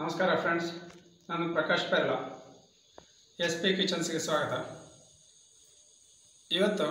ನಮಸ್ಕಾರ ಫ್ರೆಂಡ್ಸ್, ನಾನು ಪ್ರಕಾಶ್ ಪೆರ್ಲ, SP ಕಿಚನ್ಸ್ಗೆ ಸ್ವಾಗತ. ಇವತ್ತು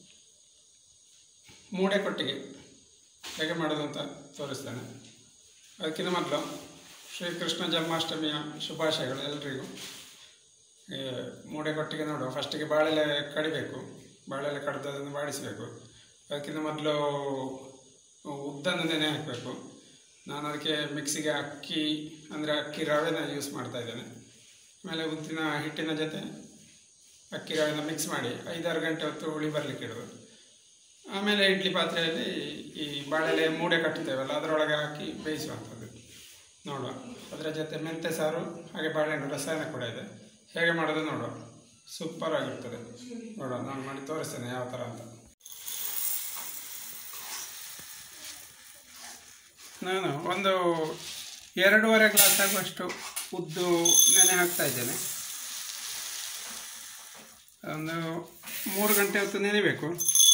ಮೂಡೆ ಕೊಟ್ಟಿಗೆ ಹೇಗೆ ಮಾಡೋದು ಅಂತ ತೋರಿಸ್ತೇನೆ. ಅದಕ್ಕಿಂತ ಮೊದಲು ಶ್ರೀಕೃಷ್ಣ ಜನ್ಮಾಷ್ಟಮಿಯ ಶುಭಾಶಯಗಳು ಎಲ್ಲರಿಗೂ. ಮೂಡೆ ಕೊಟ್ಟಿಗೆ ನೋಡುವ, ಫಸ್ಟಿಗೆ ಬಾಳೆಲೆ ಕಡಿಬೇಕು, ಬಾಳೆಲೆ ಕಡ್ದು ಅದನ್ನು ಬಾಡಿಸಬೇಕು. ಅದಕ್ಕಿಂತ ಮೊದಲು ಉದ್ದನ್ನು ನೆನೆ ಹಾಕಬೇಕು. ನಾನು ಅದಕ್ಕೆ ಮಿಕ್ಸಿಗೆ ಅಕ್ಕಿ ರವೆನ ಯೂಸ್ ಮಾಡ್ತಾ ಇದ್ದೇನೆ. ಆಮೇಲೆ ಉದ್ದಿನ ಹಿಟ್ಟಿನ ಜೊತೆ ಅಕ್ಕಿ ರವೆನ ಮಿಕ್ಸ್ ಮಾಡಿ 5-6 ಗಂಟೆ ಹೊತ್ತು ಹುಳಿ ಬರಲಿಕ್ಕೆ ಇಡೋದು. ಆಮೇಲೆ ಇಡ್ಲಿ ಪಾತ್ರೆಯಲ್ಲಿ ಈ ಬಾಳೆಲೆ ಮೂಡೆ ಕಟ್ಟುತ್ತೇವಲ್ಲ ಅದರೊಳಗೆ ಹಾಕಿ ಬೇಯಿಸುವಂಥದ್ದು ನೋಡುವ. ಅದರ ಜೊತೆ ಮೆಂತ್ಯ ಸಾರು ಹಾಗೆ ಬಾಳೆಹಣ್ಣು ರಸಾಯನ ಕೂಡ ಇದೆ. ಹೇಗೆ ಮಾಡೋದು ನೋಡುವ, ಸೂಪರ್ ಆಗಿರ್ತದೆ. ನೋಡುವ, ನಾನು ಮಾಡಿ ತೋರಿಸ್ತೇನೆ ಯಾವ ಥರ ಅಂತ. ನಾನು ಒಂದು 2.5 ಗ್ಲಾಸ್ ಆಗುವಷ್ಟು ಉದ್ದು ನೆನೆ ಹಾಕ್ತಾ ಇದ್ದೇನೆ. ಒಂದು 3 ಗಂಟೆ ಹೊತ್ತು ನೆನೆಬೇಕು.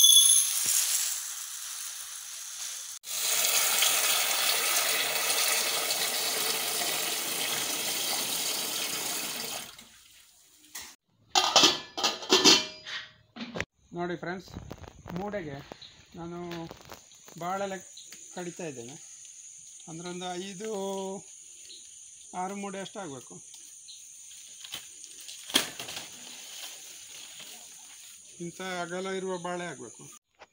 ನೋಡಿ ಫ್ರೆಂಡ್ಸ್, ಮೂಡೆಗೆ ನಾನು ಬಾಳೆಲೆ ಕಡಿತಾ ಇದ್ದೇನೆ. ಅಂದರೆ ಒಂದು 5-6 ಮೂಡೆ ಅಷ್ಟು ಆಗಬೇಕು. ಇಂಥ ಅಗಲ ಇರುವ ಬಾಳೆ ಆಗಬೇಕು.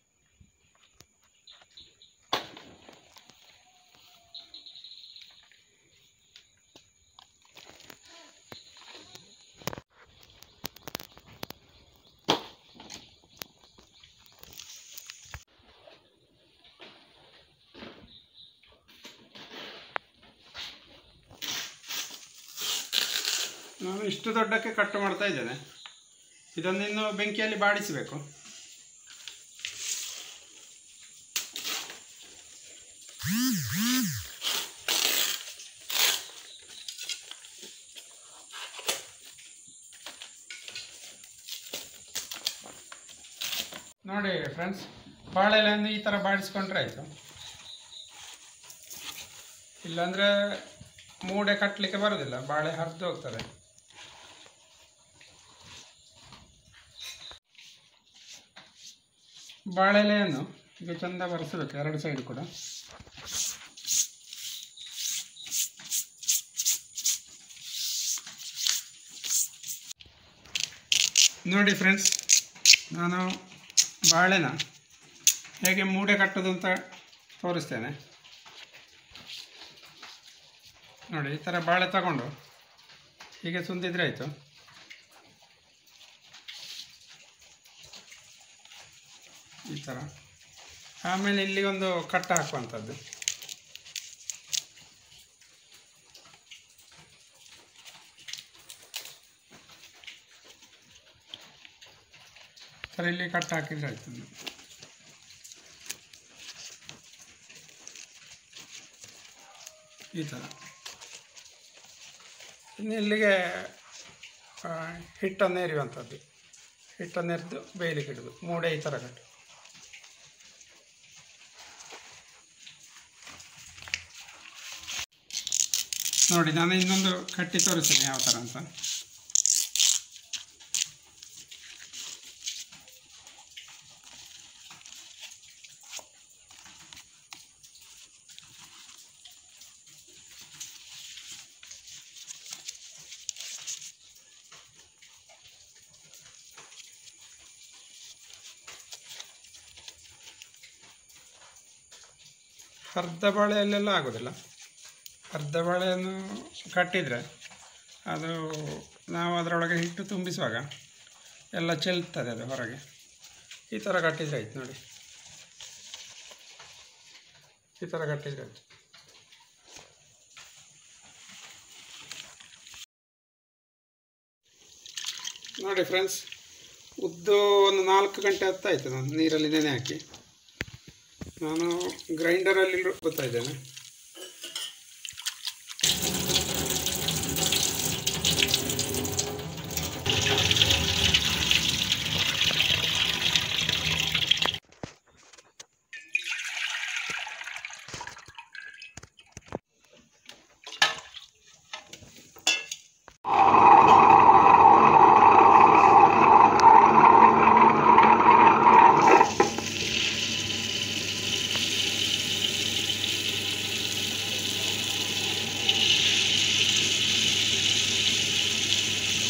ನಾನು ಇಷ್ಟು ದೊಡ್ಡಕ್ಕೆ ಕಟ್ ಮಾಡ್ತಾ ಇದ್ದೇನೆ. ಇದನ್ನು ಇನ್ನು ಬೆಂಕಿಯಲ್ಲಿ ಬಾಡಿಸಬೇಕು. ನೋಡಿ ಫ್ರೆಂಡ್ಸ್, ಬಾಳೆಲೆಯನ್ನು ಈ ಥರ ಬಾಡಿಸ್ಕೊಂಡ್ರೆ ಆಯಿತು. ಇಲ್ಲಾಂದರೆ ಮೂಡೆ ಕಟ್ಟಲಿಕ್ಕೆ ಬರೋದಿಲ್ಲ, ಬಾಳೆ ಹರಿದು ಹೋಗ್ತದೆ. ಬಾಳೆಲೆಯನ್ನು ಈಗ ಚೆಂದ ಬರೆಸಬೇಕು, 2 ಸೈಡ್ ಕೂಡ. ನೋಡಿ ಫ್ರೆಂಡ್ಸ್, ನಾನು ಬಾಳೆನ ಹೇಗೆ ಮೂಡೆ ಕಟ್ಟೋದು ಅಂತ ತೋರಿಸ್ತೇನೆ. ನೋಡಿ, ಈ ಥರ ಬಾಳೆ ತಗೊಂಡು ಹೀಗೆ ಸುಂದಿದ್ರೆ ಆಯಿತು. ಈ ಥರ. ಆಮೇಲೆ ಇಲ್ಲಿ ಒಂದು ಕಟ್ಟ ಹಾಕುವಂಥದ್ದು. ಸರ್, ಇಲ್ಲಿ ಕಟ್ಟ ಹಾಕಿದ್ರೆ ಆಯ್ತು. ಈ ಥರ. ಇನ್ನು ಇಲ್ಲಿಗೆ ಹಿಟ್ಟನ್ನು ಎರಿಯುವಂಥದ್ದು. ಹಿಟ್ಟನ್ನು ಎರೆದು ಬೇಯಲಿಕ್ಕೆ ಇಡೋದು. ಮೂಡೆ ಈ ಥರ ಕಟ್ಟು. ನೋಡಿ, ನಾನು ಇನ್ನೊಂದು ಕಟ್ಟಿ ತೋರಿಸ್ತೇನೆ ಯಾವ ಥರ ಅಂತ. ಅರ್ಧ ಬಾಳೆಯಲ್ಲೆಲ್ಲ ಆಗೋದಿಲ್ಲ. ಅರ್ಧ ಬಾಳೆಯನ್ನು ಕಟ್ಟಿದರೆ ಅದು ನಾವು ಅದರೊಳಗೆ ಹಿಟ್ಟು ತುಂಬಿಸುವಾಗ ಎಲ್ಲ ಚೆಲ್ತದೆ ಅದು ಹೊರಗೆ. ಈ ಥರ ಕಟ್ಟಿದರೆ ಆಯ್ತು. ನೋಡಿ, ಈ ಥರ ಕಟ್ಟಿದರೆ ಆಯಿತು. ನೋಡಿ ಫ್ರೆಂಡ್ಸ್, ಉದ್ದು ಒಂದು 4 ಗಂಟೆ ಹೊತ್ತಾಯಿತು ನಾನು ನೀರಲ್ಲಿ ನೆನೆ ಹಾಕಿ. ನಾನು ಗ್ರೈಂಡರಲ್ಲಿ ರುಬ್ಬುತ್ತಾ ಇದ್ದೇನೆ.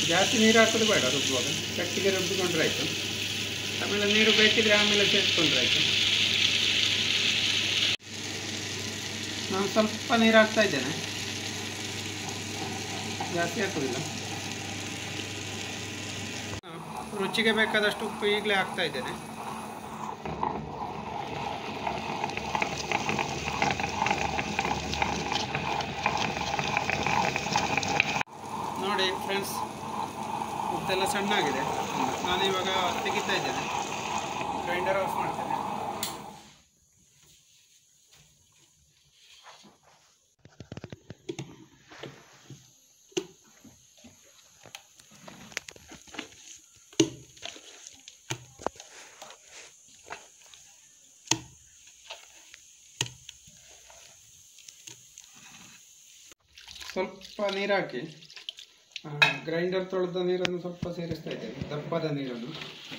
ಜಾಸ್ತಿ ನೀರು ಹಾಕೋದು ಬೇಡ ರುಬ್ಬುವಾಗ, ಗಟ್ಟಿಗೆ ರುಬ್ಬಿಕೊಂಡ್ರೆ ಆಯಿತು. ಆಮೇಲೆ ನೀರು ಬೇಕಿದ್ರೆ ಆಮೇಲೆ ಸೇರಿಸ್ಕೊಂಡ್ರೆ ಆಯಿತು. ನಾನು ಸ್ವಲ್ಪ ನೀರು ಹಾಕ್ತಾ ಇದ್ದೇನೆ, ಜಾಸ್ತಿ ಹಾಕೋದಿಲ್ಲ. ರುಚಿಗೆ ಬೇಕಾದಷ್ಟು ಉಪ್ಪು ಈಗಲೇ ಹಾಕ್ತಾ ಇದ್ದೇನೆ. ನೋಡಿ ಫ್ರೆಂಡ್ಸ್, ಉದ್ದೆಲ್ಲ ಸಣ್ಣ ಆಗಿದೆ. ನಾನು ಇವಾಗ ತೆಗಿತಾ ಇದ್ದೇನೆ, ಗ್ರೈಂಡರ್ ಆಫ್ ಮಾಡ್ತೇನೆ. ಸ್ವಲ್ಪ ನೀರು ಹಾಕಿ ಗ್ರೈಂಡರ್ ತೊಳೆದ ನೀರನ್ನು ಸ್ವಲ್ಪ ಸೇರಿಸ್ತಾ ಇದ್ದೇನೆ, ದಪ್ಪದ ನೀರನ್ನು.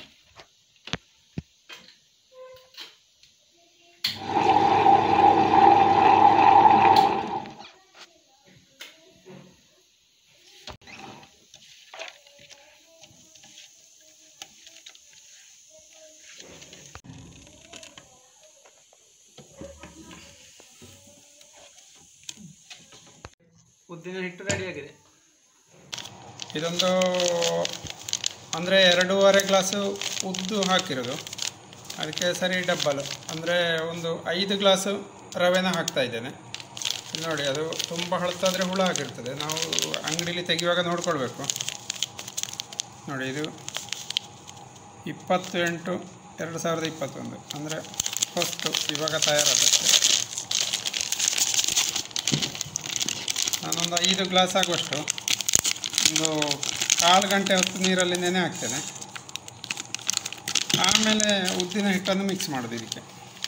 ಉದ್ದಿನ ಹಿಟ್ಟು ರೆಡಿಯಾಗಿದೆ. ಇದೊಂದು ಅಂದರೆ 2.5 ಗ್ಲಾಸು ಉದ್ದು ಹಾಕಿರೋದು, ಅದಕ್ಕೆ ಸರಿ ಡಬ್ಬಲ್ ಅಂದರೆ ಒಂದು 5 ಗ್ಲಾಸು ರವೆನ ಹಾಕ್ತಾ ಇದ್ದೇನೆ. ನೋಡಿ, ಅದು ತುಂಬ ಹಳತಾದರೆ ಹುಳ ಆಗಿರ್ತದೆ, ನಾವು ಅಂಗಡಿಲಿ ತೆಗೆಯುವಾಗ ನೋಡ್ಕೊಳ್ಬೇಕು. ನೋಡಿ, ಇದು 28/2021 ಅಂದರೆ ಫಸ್ಟು ಇವಾಗ ತಯಾರಾದಷ್ಟೇ. ನಾನೊಂದು 5 ಗ್ಲಾಸ್ ಆಗುವಷ್ಟು ಒಂದು 1/4 ಗಂಟೆ ಹೊತ್ತು ನೀರಲ್ಲಿ ನೆನೆ ಹಾಕ್ತೇನೆ. ಆಮೇಲೆ ಉದ್ದಿನ ಹಿಟ್ಟನ್ನು ಮಿಕ್ಸ್ ಮಾಡೋದು ಇದಕ್ಕೆ.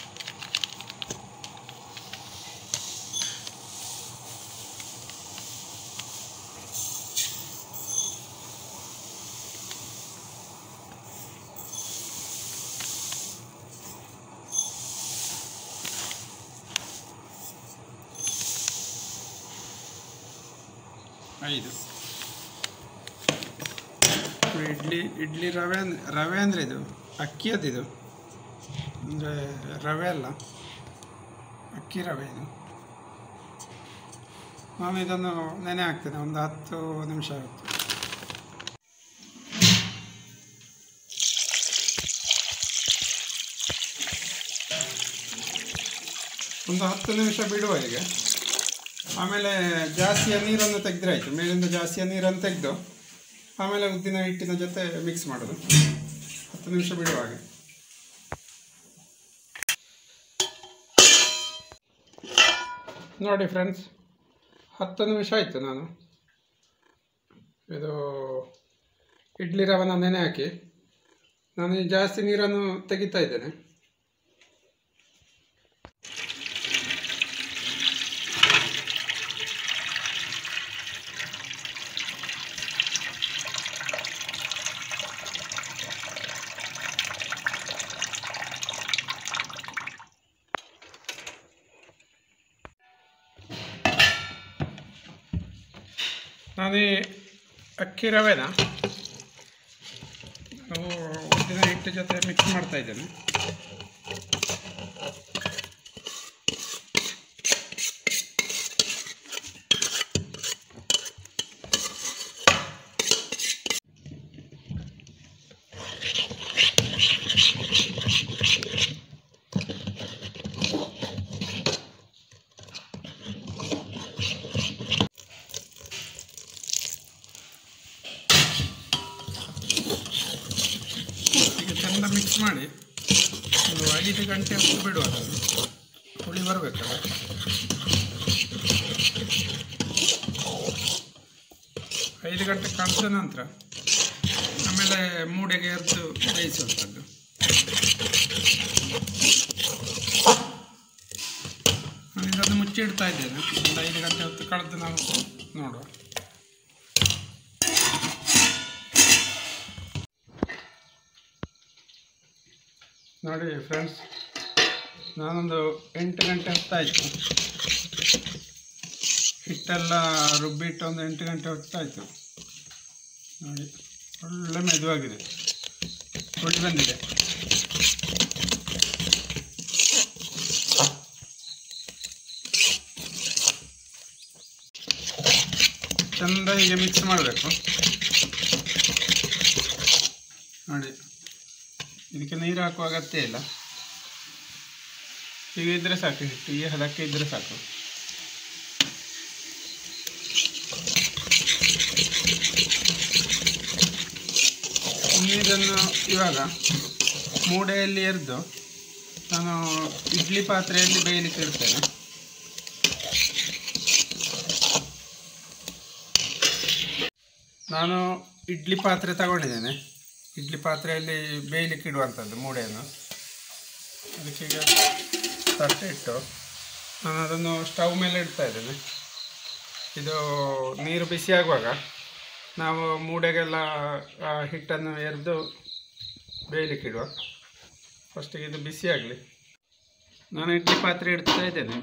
ಐದು ಇಡ್ಲಿ ರವೆ ಅಂದರೆ ಇದು ಅಕ್ಕಿಯದ್ದು, ಅಂದರೆ ರವೆ ಅಲ್ಲ, ಅಕ್ಕಿ ರವೆ ಇದು. ನಾನು ಇದನ್ನು ನೆನೆ ಹಾಕ್ತೇನೆ, ಒಂದು 10 ನಿಮಿಷ ಆಗುತ್ತೆ. ಒಂದು 10 ನಿಮಿಷ ಬಿಡುವ ಹೀಗೆ. ಆಮೇಲೆ ಜಾಸ್ತಿಯ ನೀರನ್ನು ತೆಗೆದ್ರೆ ಆಯಿತು, ಮೇಲಿಂದ ಜಾಸ್ತಿಯ ನೀರನ್ನು ತೆಗೆದು ಆಮೇಲೆ ಉದ್ದಿನ ಹಿಟ್ಟಿನ ಜೊತೆ ಮಿಕ್ಸ್ ಮಾಡೋದು. 10 ನಿಮಿಷ ಬಿಡುವ ಹಾಗೆ. ನೋಡಿ ಫ್ರೆಂಡ್ಸ್, 10 ನಿಮಿಷ ಆಯಿತು. ನಾನು ಇದು ಇಡ್ಲಿ ರವೆನ ನೆನೆ ಹಾಕಿ ನಾನು ಜಾಸ್ತಿ ನೀರನ್ನು ತೆಗಿತಾ ಇದ್ದೇನೆ. ನಾನು ಈ ಅಕ್ಕಿ ರವೆನ ಉದ್ದಿನ ಹಿಟ್ಟು ಜೊತೆ ಮಿಕ್ಸ್ ಮಾಡ್ತಾ ಇದ್ದೇನೆ. ಚೆಂದ ಮಿಕ್ಸ್ ಮಾಡಿ ಒಂದು 5 ಗಂಟೆ ಹೊತ್ತು ಬಿಡುವ, ಹುಳಿ ಬರಬೇಕಲ್ಲ. 5 ಗಂಟೆ ಕಳೆದ ನಂತರ ಆಮೇಲೆ ಮೂಡೆಗೆ ಎರೆದು ಬೇಯಿಸುವಂಥದ್ದು. ನಾನು ಇದನ್ನು ಮುಚ್ಚಿಡ್ತಾ ಇದ್ದೇನೆ, ಒಂದು 5 ಗಂಟೆ ಹೊತ್ತು ಕಳೆದು ನಾವು ನೋಡುವ. ನೋಡಿ ಫ್ರೆಂಡ್ಸ್, ನಾನೊಂದು 8 ಗಂಟೆ ಹೊತ್ತಾಯಿತು, ಹಿಟ್ಟೆಲ್ಲ ರುಬ್ಬಿಟ್ಟು ಒಂದು 8 ಗಂಟೆ ಹೊತ್ತಾಯಿತು. ನೋಡಿ ಒಳ್ಳೆ ಮೆದುವಾಗಿದೆ, ಹೊಡಿ ಬಂದಿದೆ. ಚೆಂದ ಹೀಗೆ ಮಿಕ್ಸ್ ಮಾಡಬೇಕು ನೋಡಿ. ಇದಕ್ಕೆ ನೀರು ಹಾಕುವ ಅಗತ್ಯ ಇಲ್ಲ, ಹೀಗೆ ಇದ್ದರೆ ಸಾಕು, ಹಿಟ್ಟು ಈ ಹದಕ್ಕೆ ಇದ್ದರೆ ಸಾಕು. ಇದನ್ನು ಇವಾಗ ಮೂಡೆಯಲ್ಲಿ ಎರೆದು ನಾನು ಇಡ್ಲಿ ಪಾತ್ರೆಯಲ್ಲಿ ಬೇಯಲಿಕ್ಕೆ ಇಡ್ತೇನೆ. ನಾನು ಇಡ್ಲಿ ಪಾತ್ರೆ ತಗೊಂಡಿದ್ದೇನೆ, ಇಡ್ಲಿ ಪಾತ್ರೆಯಲ್ಲಿ ಬೇಯಲಿಕ್ಕೆ ಇಡುವಂಥದ್ದು ಮೂಡೆಯನ್ನು. ಅದಕ್ಕೆ ಈಗ ತಟ್ಟೆ ಇಟ್ಟು ನಾನು ಅದನ್ನು ಸ್ಟವ್ ಮೇಲೆ ಇಡ್ತಾ ಇದ್ದೇನೆ. ಇದು ನೀರು ಬಿಸಿ ಆಗುವಾಗ ನಾವು ಮೂಡೆಗೆಲ್ಲ ಹಿಟ್ಟನ್ನು ಎರೆದು ಬೇಯಲಿಕ್ಕೆ ಇಡುವ. ಫಸ್ಟಿಗೆ ಇದು ಬಿಸಿ ಆಗಲಿ. ನಾನು ಇಡ್ಲಿ ಪಾತ್ರೆ ಇಡ್ತಾ ಇದ್ದೇನೆ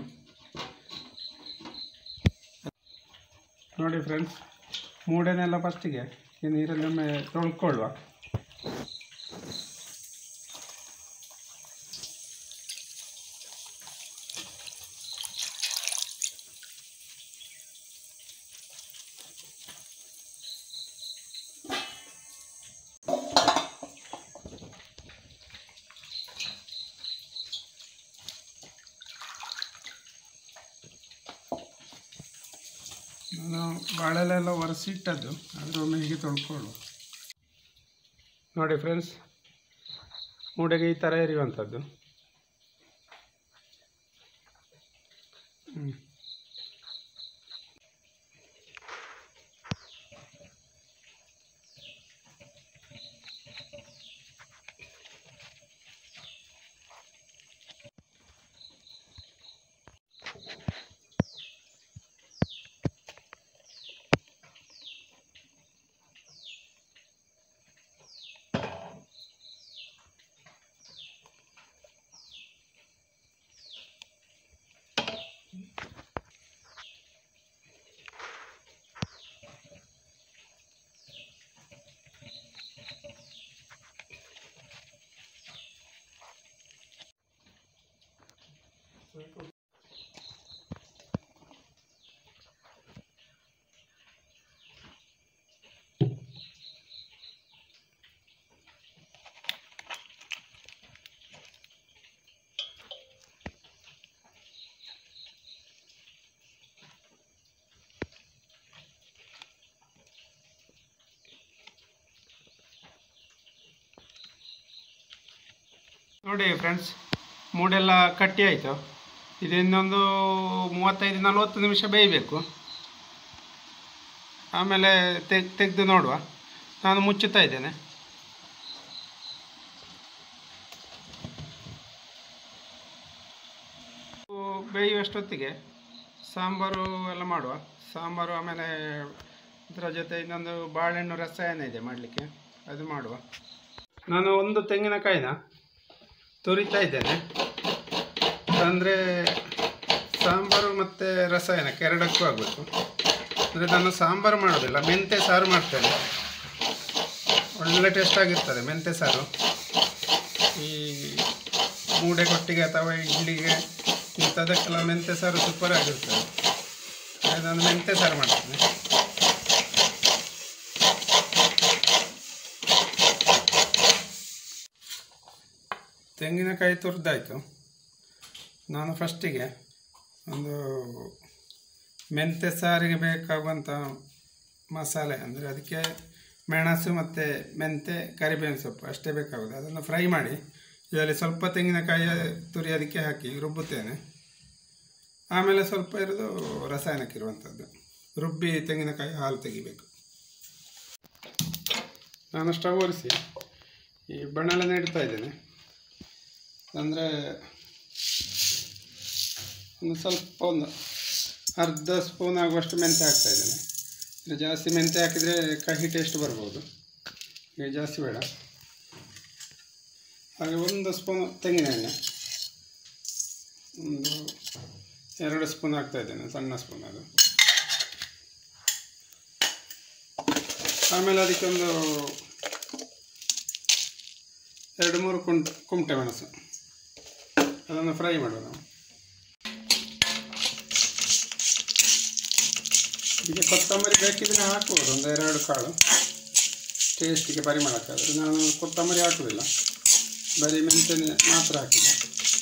ನೋಡಿ ಫ್ರೆಂಡ್ಸ್. ಮೂಡೆನೆಲ್ಲ ಫಸ್ಟಿಗೆ ಈ ನೀರಲ್ಲಿ ಒಮ್ಮೆ ತೊಳ್ಕೊಳ್ಳುವ. ನಾನು ಬಾಳೆಲೆಲ್ಲ ಒರೆಸಿಟ್ಟದ್ದು, ಅದರ ಒಮ್ಮೆ ಹೀಗೆ ತೊಳ್ಕೊಳ್ಳುವ. ನೋಡಿ ಫ್ರೆಂಡ್ಸ್, ಮೂಡೆಗೆ ಈ ಥರ ಎರಿಯುವಂಥದ್ದು. ನೋಡಿ ಫ್ರೆಂಡ್ಸ್, ಮೂಡೆಲ್ಲ ಕಟ್ಟಿ ಆಯಿತು. ಇದು ಇನ್ನೊಂದು 35-40 ನಿಮಿಷ ಬೇಯಬೇಕು. ಆಮೇಲೆ ತೆಗೆದು ನೋಡುವ. ನಾನು ಮುಚ್ಚುತ್ತಾ ಇದ್ದೇನೆ. ಬೇಯುವಷ್ಟೊತ್ತಿಗೆ ಸಾಂಬಾರು ಎಲ್ಲ ಮಾಡುವ. ಸಾಂಬಾರು ಆಮೇಲೆ ಇದರ ಜೊತೆ ಇನ್ನೊಂದು ಬಾಳೆಹಣ್ಣು ರಸಾಯನ ಇದೆ ಮಾಡಲಿಕ್ಕೆ, ಅದು ಮಾಡುವ. ನಾನು ಒಂದು ತೆಂಗಿನಕಾಯಿನ ತುರಿತಾ ಇದ್ದೇನೆ. ಅಂದರೆ ಸಾಂಬಾರು ಮತ್ತು ರಸಾಯನಕ್ಕೆ ಎರಡಕ್ಕೂ ಆಗಬೇಕು. ಅಂದರೆ ನಾನು ಸಾಂಬಾರು ಮಾಡೋದಿಲ್ಲ, ಮೆಂತ್ಯ ಸಾರು ಮಾಡ್ತೇನೆ. ಒಳ್ಳೆ ಟೇಸ್ಟಾಗಿರ್ತದೆ ಮೆಂತ್ಯ ಸಾರು. ಈ ಮೂಡೆ ಕೊಟ್ಟಿಗೆ ಅಥವಾ ಇಡ್ಲಿಗೆ ಇಂಥದಕ್ಕೆಲ್ಲ ಮೆಂತ್ಯ ಸಾರು ಸೂಪರ್ ಆಗಿರ್ತದೆ. ನಾನು ಮೆಂತ್ಯ ಸಾರು ಮಾಡ್ತೇನೆ. ತೆಂಗಿನಕಾಯಿ ತುರಿದಾಯಿತು. ನಾನು ಫಸ್ಟಿಗೆ ಒಂದು ಮೆಂತ್ಯ ಸಾರಿಗೆ ಬೇಕಾಗುವಂಥ ಮಸಾಲೆ, ಅಂದರೆ ಅದಕ್ಕೆ ಮೆಣಸು ಮತ್ತು ಮೆಂತ್ಯ, ಕರಿಬೇವಿನ ಸೊಪ್ಪು ಅಷ್ಟೇ ಬೇಕಾಗೋದು. ಅದನ್ನು ಫ್ರೈ ಮಾಡಿ ಇದರಲ್ಲಿ ಸ್ವಲ್ಪ ತೆಂಗಿನಕಾಯಿ ತುರಿ ಅದಕ್ಕೆ ಹಾಕಿ ರುಬ್ಬುತ್ತೇನೆ. ಆಮೇಲೆ ಸ್ವಲ್ಪ ಇರೋದು ರಸಾಯನಕ್ಕಿರುವಂಥದ್ದು. ರುಬ್ಬಿ ತೆಂಗಿನಕಾಯಿ ಹಾಲು ತೆಗಿಬೇಕು. ನಾನು ಸ್ಟವ್ ಒರೆಸಿ ಈ ಬಣ್ಣಲೆಣ್ಣೆ ಇಡ್ತಾ ಇದ್ದೇನೆ. ಅಂದರೆ ಒಂದು ಅರ್ಧ ಸ್ಪೂನ್ ಆಗುವಷ್ಟು ಮೆಂತ್ಯ ಹಾಕ್ತಾಯಿದ್ದೇನೆ. ಜಾಸ್ತಿ ಮೆಂತ್ಯ ಹಾಕಿದರೆ ಕಹಿ ಟೇಸ್ಟ್ ಬರ್ಬೋದು, ಈಗ ಜಾಸ್ತಿ ಬೇಡ. ಹಾಗೆ 1 ಸ್ಪೂನ್ ತೆಂಗಿನ ಎಣ್ಣೆ, ಒಂದು 2 ಸ್ಪೂನ್ ಹಾಕ್ತಾಯಿದ್ದೇನೆ, ಸಣ್ಣ ಸ್ಪೂನ್ ಅದು. ಆಮೇಲೆ ಅದಕ್ಕೆ ಒಂದು 2-3 ಕುಮಟೆ ಮೆಣಸು, ಅದನ್ನು ಫ್ರೈ ಮಾಡುವ ನಾವು. ಇದಕ್ಕೆ ಕೊತ್ತಂಬರಿ ಬೇಕಿದ್ರೆ ಹಾಕ್ಬೋದು, 1-2 ಕಾಳು ಟೇಸ್ಟಿಗೆ ಪರಿಮಳಕ್ಕಾದರೆ. ನಾನು ಕೊತ್ತಂಬರಿ ಹಾಕುವುದಿಲ್ಲ, ಬರೀ ಮೆಂತ್ಯ ಮಾತ್ರ ಹಾಕಿದೆ.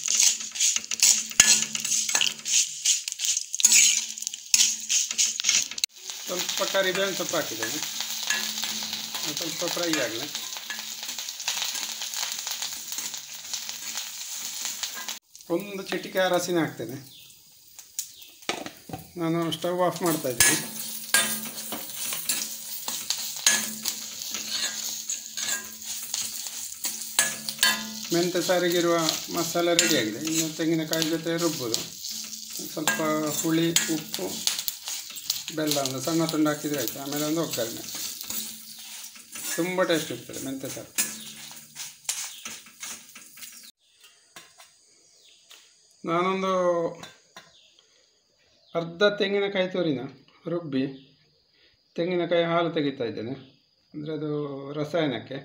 ಸ್ವಲ್ಪ ಕರಿಬೇವಿನ ಸೊಪ್ಪು ಹಾಕಿದ್ದೇನೆ, ಸ್ವಲ್ಪ ಫ್ರೈ ಆಗಲಿ. ಒಂದು ಚಿಟಿಕೆ ಅರಸಿನ ಹಾಕ್ತೇನೆ. ನಾನು ಸ್ಟವ್ ಆಫ್ ಮಾಡ್ತಾ ಇದ್ದೀನಿ. ಮೆಂತ್ಯ ಸಾರಿಗಿರುವ ಮಸಾಲೆ ರೆಡಿಯಾಗಿದೆ. ಇನ್ನು ತೆಂಗಿನಕಾಯಿ ಜೊತೆ ರುಬ್ಬೋದು. ಸ್ವಲ್ಪ ಹುಳಿ, ಉಪ್ಪು, ಬೆಲ್ಲ ಒಂದು ಸಣ್ಣ ತುಂಡು ಹಾಕಿದರೆ ಆಯಿತು. ಆಮೇಲೆ ಒಂದು ಒಗ್ಗರಣೆ. ತುಂಬ ಟೇಸ್ಟ್ ಇರ್ತದೆ ಮೆಂತ್ಯ ಸಾರು. ನಾನೊಂದು ಅರ್ಧ ತೆಂಗಿನಕಾಯಿ ತುರಿನ ರುಬ್ಬಿ ತೆಂಗಿನಕಾಯಿ ಹಾಲು ತೆಗಿತಾ ಇದ್ದೇನೆ, ಅಂದರೆ ಅದು ರಸಾಯನಕ್ಕೆ.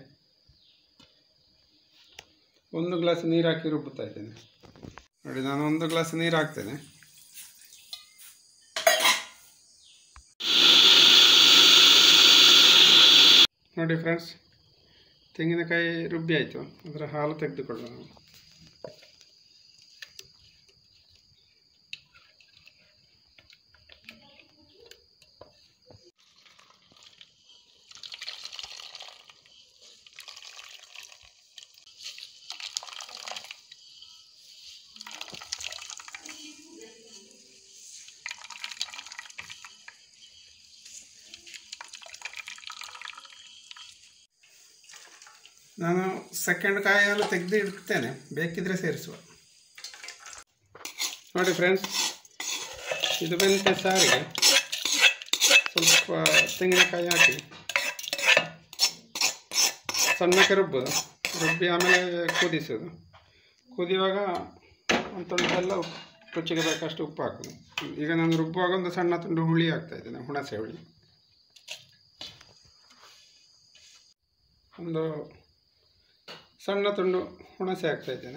1 ಗ್ಲಾಸ್ ನೀರು ಹಾಕಿ ರುಬ್ಬುತ್ತಾ ಇದ್ದೇನೆ. ನೋಡಿ, ನಾನು 1 ಗ್ಲಾಸ್ ನೀರು ಹಾಕ್ತೇನೆ. ನೋಡಿ ಫ್ರೆಂಡ್ಸ್, ತೆಂಗಿನಕಾಯಿ ರುಬ್ಬಿ ಆಯಿತು. ಅದರ ಹಾಲು ತೆಗೆದುಕೊಳ್ಳೋಣ ನಾವು. ನಾನು ಸೆಕೆಂಡ್ ಕಾಯಿ ಹಾಲು ತೆಗೆದು ಇಡ್ತೇನೆ, ಬೇಕಿದ್ರೆ ಸೇರಿಸುವ. ನೋಡಿ ಫ್ರೆಂಡ್ಸ್, ಇದು ಮೆಂತ್ಯ ಸಾರಿಗೆ ಸ್ವಲ್ಪ ತೆಂಗಿನಕಾಯಿ ಹಾಕಿ ಸಣ್ಣಕ್ಕೆ ರುಬ್ಬಿ ಆಮೇಲೆ ಕುದಿಸೋದು. ಕುದಿಯುವಾಗ ಒಂದು ತುಂಡೆಲ್ಲ ರುಚಿಗೆ ಬೇಕಷ್ಟು ಉಪ್ಪು ಹಾಕೋದು. ಈಗ ನಾನು ರುಬ್ಬುವಾಗ ಒಂದು ಸಣ್ಣ ತುಂಡು ಹುಳಿ ಹಾಕ್ತಾಯಿದ್ದೇನೆ, ಹುಣಸೆ ಹುಳಿ. ಒಂದು ಸಣ್ಣ ತುಂಡು ಹುಣಸೆ ಹಾಕ್ತಾಯಿದ್ದೇನೆ.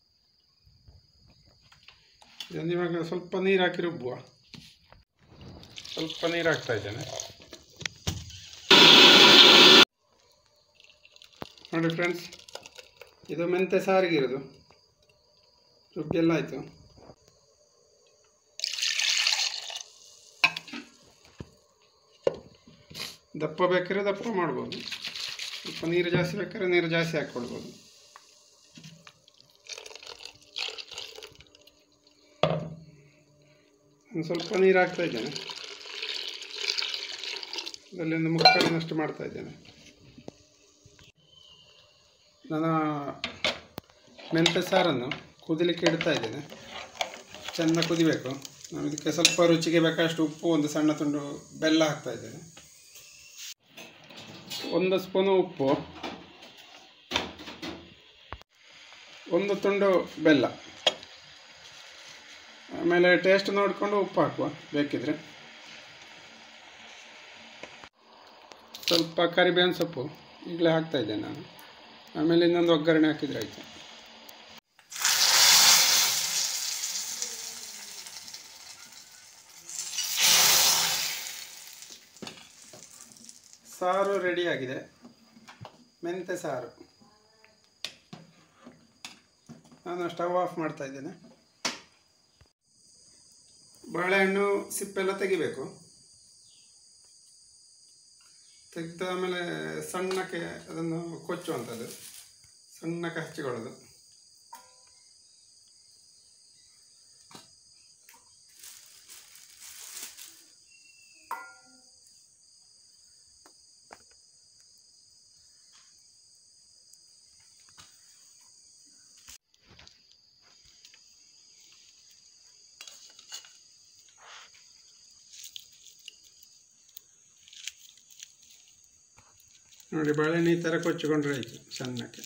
ಇದನ್ನು ಇವಾಗ ಸ್ವಲ್ಪ ನೀರು ಹಾಕಿ ರುಬ್ಬುವ. ಸ್ವಲ್ಪ ನೀರು ಹಾಕ್ತಾಯಿದ್ದೇನೆ. ನೋಡಿ ಫ್ರೆಂಡ್ಸ್, ಇದು ಮೆಂತ್ಯ ಸಾರಿಗಿರೋದು ರುಬ್ಬಿ ಎಲ್ಲ ಆಯಿತು. ದಪ್ಪ ಬೇಕಾದ್ರೆ ದಪ್ಪ ಮಾಡ್ಬೋದು, ಸ್ವಲ್ಪ ನೀರು ಜಾಸ್ತಿ ಬೇಕಾದ್ರೆ ನೀರು ಜಾಸ್ತಿ ಹಾಕ್ಕೊಳ್ಬೋದು. ನಾನು ಸ್ವಲ್ಪ ನೀರು ಹಾಕ್ತಾ ಇದ್ದೇನೆ, ಅದರಲ್ಲಿ ಒಂದು ಮುಕ್ಕಾಲಿನಷ್ಟು ಮಾಡ್ತಾ ಇದ್ದೇನೆ. ನಾನು ಮೆಂತ್ಯ ಸಾರನ್ನು ಕುದಿಲಿಕ್ಕೆ ಇಡ್ತಾ ಇದ್ದೇನೆ. ಚೆಂದ ಕುದಿಬೇಕು. ನಾನು ಇದಕ್ಕೆ ಸ್ವಲ್ಪ ರುಚಿಗೆ ಬೇಕಷ್ಟು ಉಪ್ಪು, ಒಂದು ಸಣ್ಣ ತುಂಡು ಬೆಲ್ಲ ಹಾಕ್ತಾ ಇದ್ದೇನೆ. 1 ಸ್ಪೂನು ಉಪ್ಪು, 1 ತುಂಡು ಬೆಲ್ಲ. ಆಮೇಲೆ ಟೇಸ್ಟ್ ನೋಡಿಕೊಂಡು ಉಪ್ಪು ಹಾಕುವ ಬೇಕಿದ್ರೆ. ಸ್ವಲ್ಪ ಕರಿಬೇವಿನ ಸೊಪ್ಪು ಈಗಲೇ ಹಾಕ್ತಾ ಇದ್ದೇನೆ ನಾನು. ಆಮೇಲೆ ಇನ್ನೊಂದು ಒಗ್ಗರಣೆ ಹಾಕಿದರೆ ಆಯಿತು. ಸಾರು ರೆಡಿಯಾಗಿದೆ, ಮೆಂತ್ಯ ಸಾರು. ನಾನು ಸ್ಟವ್ ಆಫ್ ಮಾಡ್ತಾ ಇದ್ದೇನೆ. ಬಾಳೆಹಣ್ಣು ಸಿಪ್ಪೆಲ್ಲ ತೆಗಿಬೇಕು. ತೆಗೆದ ಆಮೇಲೆ ಸಣ್ಣಕ್ಕೆ ಅದನ್ನು ಕೊಚ್ಚುವಂಥದ್ದು, ಸಣ್ಣಕ್ಕೆ ಹಚ್ಚಿಕೊಳ್ಳೋದು. ನೋಡಿ, ಬಾಳೆಹಣ್ಣು ಈ ಥರ ಕೊಚ್ಚಿಕೊಂಡ್ರೆ ಆಯಿತು ಸಣ್ಣಕ್ಕೆ.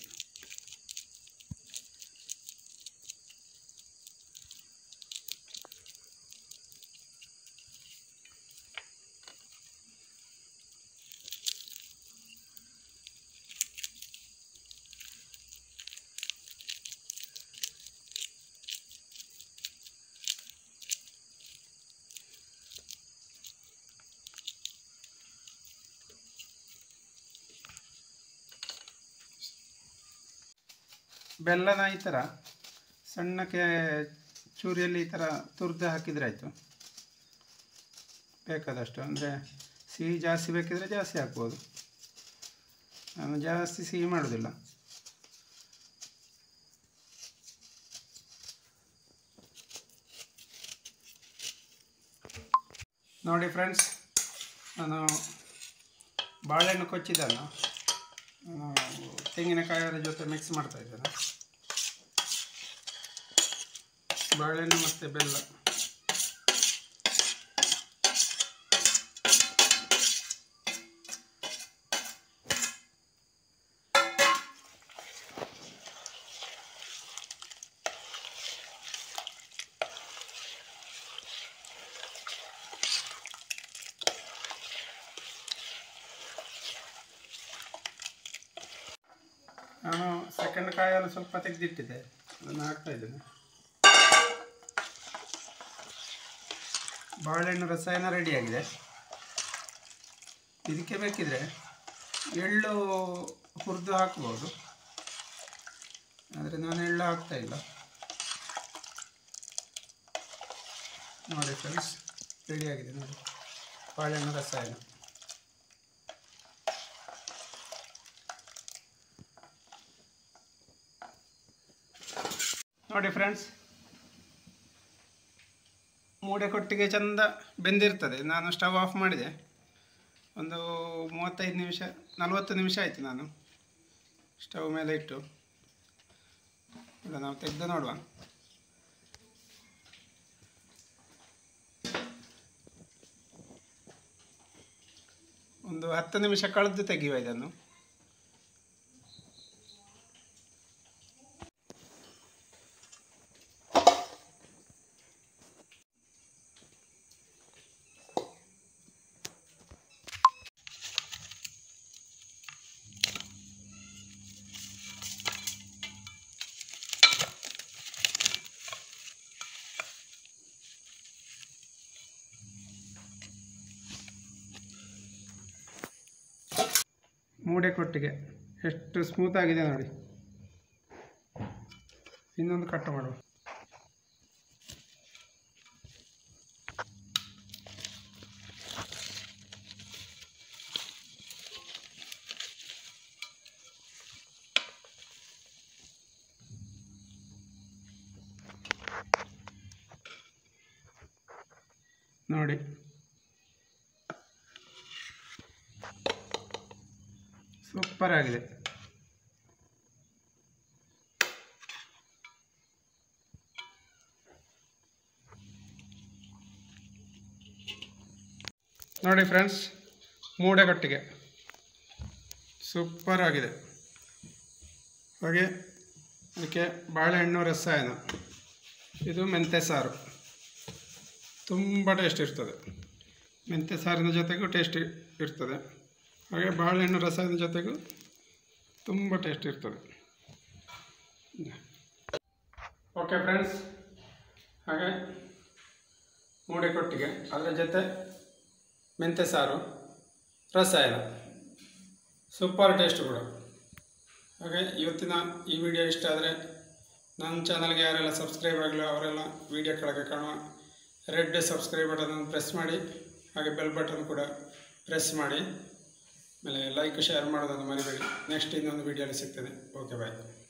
ಬೆಲ್ಲನ ಈ ಥರ ಸಣ್ಣಕ್ಕೆ ಚೂರಿಯಲ್ಲಿ ಈ ಥರ ತುರಿದು ಹಾಕಿದರೆ ಆಯಿತು. ಬೇಕಾದಷ್ಟು, ಅಂದರೆ ಸಿಹಿ ಜಾಸ್ತಿ ಬೇಕಿದ್ರೆ ಜಾಸ್ತಿ ಹಾಕ್ಬೋದು. ನಾನು ಜಾಸ್ತಿ ಸಿಹಿ ಮಾಡೋದಿಲ್ಲ. ನೋಡಿ ಫ್ರೆಂಡ್ಸ್, ನಾನು ಬಾಳೆಹಣ್ಣು ಕೊಚ್ಚಿದ್ದನ್ನು ತೆಂಗಿನಕಾಯಿಯ ಜೊತೆ ಮಿಕ್ಸ್ ಮಾಡ್ತಾಯಿದ್ದೇನೆ. ಬಾಳೆಹಣ್ಣು ಮತ್ತು ಬೆಲ್ಲ. ನಾನು ಸೆಕೆಂಡ್ ಕಾಯನ್ನು ಸ್ವಲ್ಪ ತೆಗೆದಿಟ್ಟಿದ್ದೆ, ಅದನ್ನು ಹಾಕ್ತಾಯಿದ್ದೇನೆ. ಬಾಳೆಹಣ್ಣು ರಸಾಯನ ರೆಡಿಯಾಗಿದೆ. ಇದಕ್ಕೆ ಬೇಕಿದ್ರೆ ಎಳ್ಳು ಹುರಿದು ಹಾಕ್ಬೋದು, ಆದರೆ ನಾನು ಎಳ್ಳು ಹಾಕ್ತಾಯಿಲ್ಲ. ನೋಡಿ ಫ್ರೆಂಡ್ಸ್, ರೆಡಿಯಾಗಿದೆ ನೋಡಿ ಬಾಳೆಹಣ್ಣು ರಸಾಯನ. ನೋಡಿ ಫ್ರೆಂಡ್ಸ್, ಮೂಡೆ ಕೊಟ್ಟಿಗೆ ಚಂದ ಬೆಂದಿರ್ತದೆ. ನಾನು ಸ್ಟವ್ ಆಫ್ ಮಾಡಿದೆ, ಒಂದು 35 ನಿಮಿಷ 40 ನಿಮಿಷ ಆಯಿತು ನಾನು ಸ್ಟವ್ ಮೇಲೆ ಇಟ್ಟು. ಇಲ್ಲ, ನಾವು ತೆಗೆದು ನೋಡುವ. ಒಂದು 10 ನಿಮಿಷ ಕಳೆದು ತೆಗೆಯುವ ಇದನ್ನು. ಮೂಡೆ ಕೊಟ್ಟಿಗೆ ಎಷ್ಟು ಸ್ಮೂತ್ ಆಗಿದೆ ನೋಡಿ. ಇನ್ನೊಂದು ಕಟ್ ಮಾಡುವ. ನೋಡಿ, ಸೂಪರ್ ಆಗಿದೆ. ನೋಡಿ ಫ್ರೆಂಡ್ಸ್, ಮೂಡೆ ಕೊಟ್ಟಿಗೆ ಸೂಪರ್ ಆಗಿದೆ. ಹಾಗೆ ಅದಕ್ಕೆ ಬಾಳೆಹಣ್ಣು ರಸಾಯನ, ಇದು ಮೆಂತ್ಯ ಸಾರು, ತುಂಬ ಟೇಸ್ಟ್ ಇರ್ತದೆ. ಮೆಂತ್ಯ ಸಾರಿನ ಜೊತೆಗೂ ಟೇಸ್ಟ್ ಇರ್ತದೆ, ಹಾಗೆ ಬಾಳೆಹಣ್ಣು ರಸಾಯನ ಜೊತೆಗೂ ತುಂಬ ಟೇಸ್ಟ್ ಇರ್ತದೆ. ಓಕೆ ಫ್ರೆಂಡ್ಸ್, ಹಾಗೆ ಮೂಡೆ ಕೊಟ್ಟಿಗೆ, ಅದರ ಜೊತೆ ಮೆಂತ್ಯ ಸಾರು ರಸಾಯನ, ಸೂಪರ್ ಟೇಸ್ಟ್ ಕೂಡ. ಹಾಗೆ ಇವತ್ತಿನ ಈ ವಿಡಿಯೋ ಇಷ್ಟ ಆದರೆ ನನ್ನ ಚಾನಲ್ಗೆ ಯಾರೆಲ್ಲ ಸಬ್ಸ್ಕ್ರೈಬ್ ಆಗಲಿಲ್ಲ ಅವರೆಲ್ಲ ವಿಡಿಯೋ ಕೆಳಗೆ ಕಾಣುವ ರೆಡ್ ಸಬ್ಸ್ಕ್ರೈಬ್ ಬಟನನ್ನು ಪ್ರೆಸ್ ಮಾಡಿ, ಹಾಗೆ ಬೆಲ್ ಬಟನ್ ಕೂಡ ಪ್ರೆಸ್ ಮಾಡಿ, ಆಮೇಲೆ ಲೈಕ್ ಶೇರ್ ಮಾಡೋದನ್ನು ಮರಿಬೇಡಿ. ನೆಕ್ಸ್ಟ್ ಇನ್ನೊಂದು ವಿಡಿಯೋಲಿ ಸಿಗ್ತದೆ. ಓಕೆ, ಬಾಯ್.